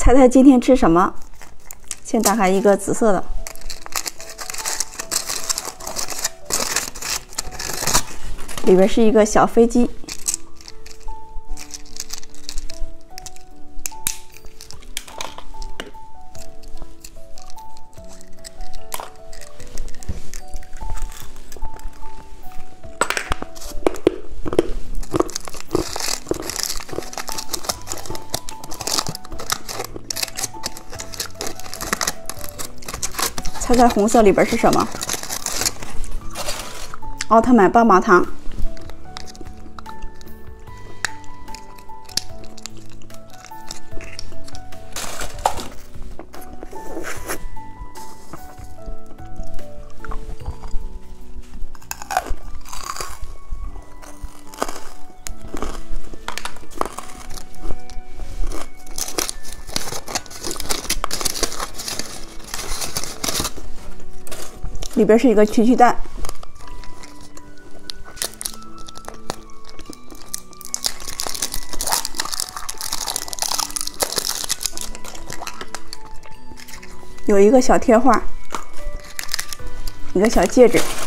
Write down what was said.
猜猜今天吃什么？先打开一个紫色的，里边是一个小飞机。猜猜红色里边是什么？奥特曼棒棒糖。里边是一个蛐蛋，有一个小贴画，一个小戒指。